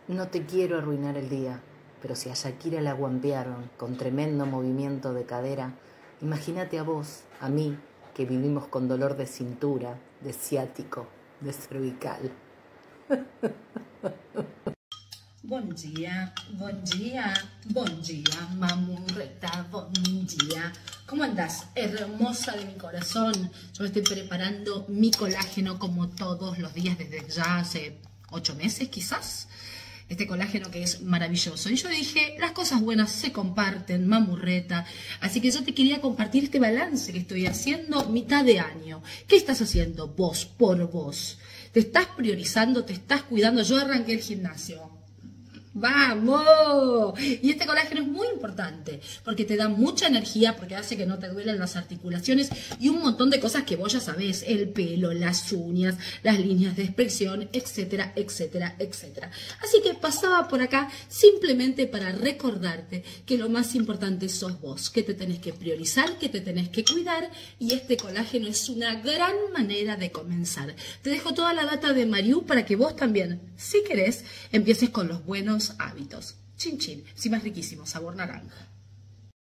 No te quiero arruinar el día, pero si a Shakira la guampearon con tremendo movimiento de cadera, imagínate a vos, a mí, que vivimos con dolor de cintura, de ciático, de cervical. Bom dia, mamurreta, bom día. ¿Cómo andás, hermosa de mi corazón? Yo estoy preparando mi colágeno como todos los días desde ya hace 8 meses quizás. Este colágeno que es maravilloso. Y yo dije, las cosas buenas se comparten, mamurreta. Así que yo te quería compartir este balance que estoy haciendo mitad de año. ¿Qué estás haciendo vos por vos? ¿Te estás priorizando? ¿Te estás cuidando? Yo arranqué el gimnasio. ¡Vamos! Y este colágeno es muy importante porque te da mucha energía, porque hace que no te duelen las articulaciones y un montón de cosas que vos ya sabés, el pelo, las uñas, las líneas de expresión, etcétera, etcétera, etcétera. Así que pasaba por acá simplemente para recordarte que lo más importante sos vos, que te tenés que priorizar, que te tenés que cuidar, y este colágeno es una gran manera de comenzar. Te dejo toda la data de Mariú para que vos también, si querés, empieces con los buenos hábitos. Chin chin, encima es riquísimo, sabor naranja.